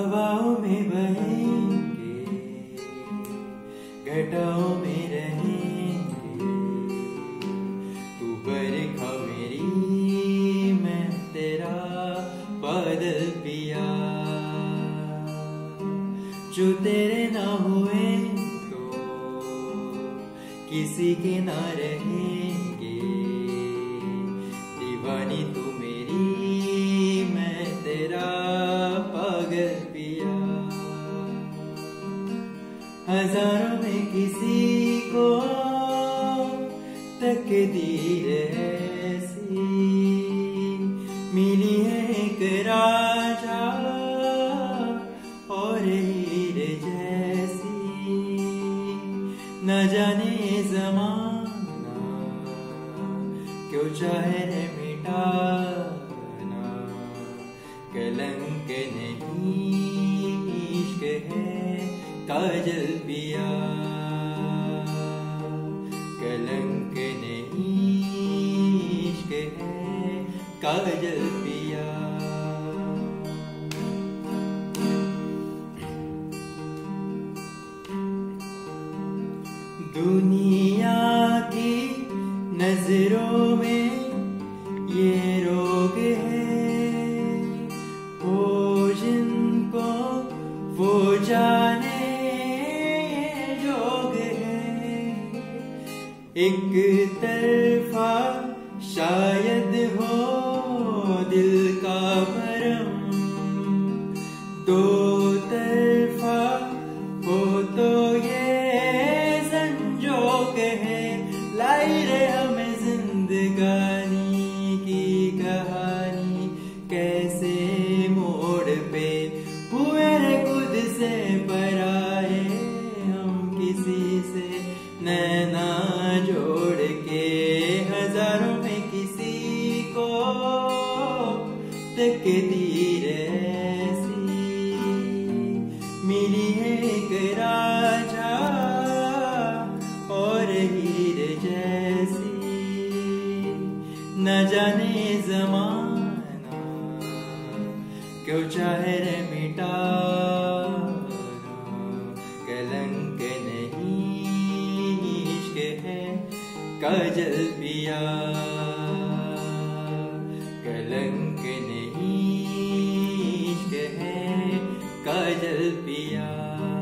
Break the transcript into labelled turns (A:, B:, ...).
A: हवाओं में बहेंगे, घटाओं में रहेंगे, तू बरखा मेरी, मैं तेरा बादल पिया। जो तेरे ना हुए तो किसी के ना रहेंगे, दीवानी तू मेरी, मैं तेरा पागल पिया। हजारों में किसी को तकदीर ऐसी मिली है, एक राजा और हीरे जैसी। न जाने जमाना क्यों चाहे मिटाना, कलंक नहीं इश्क है काजल पिया। कलंक नहीं इश्क है काजल पिया। दुनिया की नजरों में ये रोग है, वो जिनको वो जाने जोग है। एक तरफा शायद हो दिल का भरम, दो तरफा हो तो ये संजोग है। लाई रे हमें जिंदगानी की कहानी, कैसे मोड़ पे हुए रे खुद से पराए, हम किसी से नैना जोड़ के। हजारों में किसी को तकदीर ऐसी मिली है, एक राजा और हीरे जैसी। न जाने जमाना क्यों चाहे रे मिटाना, कलंक नहीं इश्क है काजल पिया। कलंक नहीं इश्क है काजल पिया।